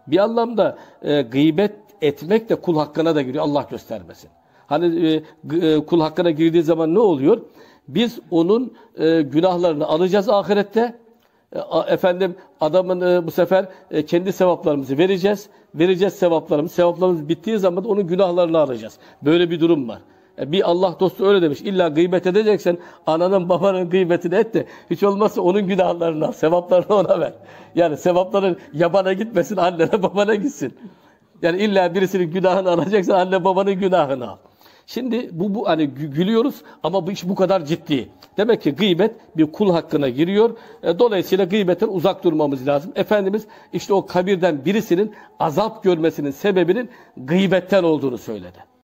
Bir anlamda gıybet etmek de kul hakkına da giriyor. Allah göstermesin. Hani kul hakkına girdiği zaman ne oluyor? Biz onun günahlarını alacağız ahirette. Efendim adamın bu sefer kendi sevaplarımızı vereceğiz. Vereceğiz sevaplarımızı. Sevaplarımız bittiği zaman onun günahlarını alacağız. Böyle bir durum var. Bir Allah dostu öyle demiş. İlla gıybet edeceksen ananın babanın gıybetini et de hiç olmazsa onun günahlarını al. Sevaplarını ona ver. Yani sevapların yabana gitmesin, annene babana gitsin. Yani illa birisinin günahını alacaksan anne babanın günahını al. Şimdi bu hani gülüyoruz ama bu iş bu kadar ciddi. Demek ki gıybet bir kul hakkına giriyor. Dolayısıyla gıybetten uzak durmamız lazım. Efendimiz işte o kabirden birisinin azap görmesinin sebebinin gıybetten olduğunu söyledi.